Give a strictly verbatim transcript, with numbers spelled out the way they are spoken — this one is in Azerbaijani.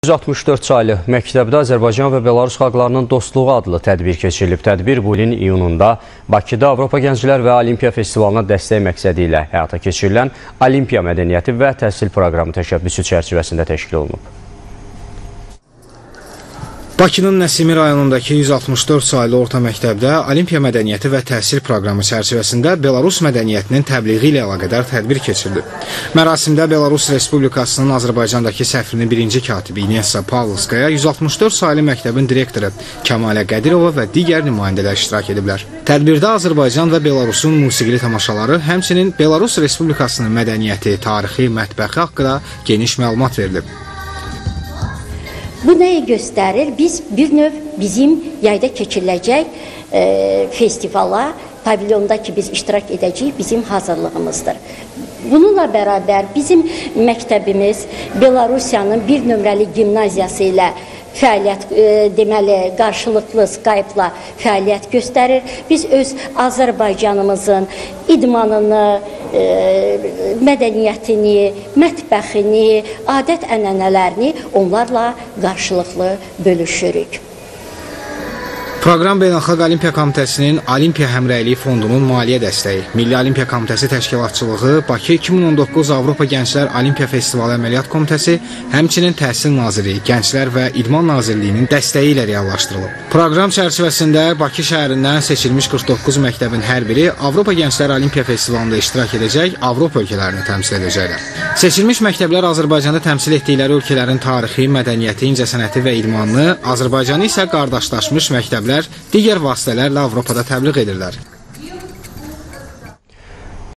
yüz altmış dörd saylı məktəbdə Azərbaycan və Belarus xalqlarının dostluğu adlı tədbir keçirilib. Tədbir bu ilin iyununda Bakıda Avropa Gənclər və Olimpiya Festivalına dəstək məqsədi ilə həyata keçirilən Olimpiya mədəniyyəti və təhsil proqramı təşəbbüsü çərçivəsində təşkil olunub. Bakının Nəsimi rayonundakı yüz altmış dörd saylı orta məktəbdə Olimpiya mədəniyyəti və təhsil proqramı çərçivəsində Belarus mədəniyyətinin təbliği ilə əlaqədar tədbir keçirilib. Mərasimdə Belarus Respublikasının Azərbaycandakı səfirinin birinci katibi İnessa Pavlovskaya, yüz altmış dörd saylı məktəbin direktoru Kəmalə Qədirova və digər nümayəndələr iştirak ediblər. Tədbirdə Azərbaycan və Belarusun musiqili tamaşaları, həmçinin Belarus Respublikasının mədəniyyəti, tarixi, mətbəxi haqqında geniş məlumat verilib. Bu nəyi göstərir? Biz bir növ bizim yayda keçiriləcək e, festivala, pavilyonda ki biz iştirak edəcəyik, bizim hazırlığımızdır. Bununla bərabər bizim məktəbimiz Belarusiyanın bir nömrəli gimnaziyası ilə fəaliyyət, e, deməli, qarşılıqlı Skype-la fəaliyyət göstərir. Biz öz Azərbaycanımızın idmanını, e, mədəniyyətini, mətbəxini, adət-ənənələrini onlarla qarşılıqlı bölüşürük. Proqram Beynəlxalq Olimpiya Komitəsinin Olimpiya Həmrəyliyi Fondunun maliyyə dəstəyi, Milli Olimpiya Komitəsi təşkilatçılığı, Bakı iki min on doqquz Avropa Gənclər Olimpiya Festivalı Əməliyyat Komitəsi, həmçinin Təhsil Nazirliyi, Gənclər və İdman Nazirliyinin dəstəyi ilə reallaşdırılıb. Proqram çərçivəsində Bakı şəhərindən seçilmiş qırx doqquz məktəbin hər biri Avropa Gənclər Olimpiya Festivalında iştirak edəcək, Avropa ölkələrini təmsil edəcəklər. Seçilmiş məktəblər Azərbaycanda təmsil etdikləri ölkələrin tarixi, mədəniyyəti, incəsənəti və idmanını, Azərbaycanı isə qardaşlaşmış məktəblər digər vasitələrlə Avropada təbliğ edirlər.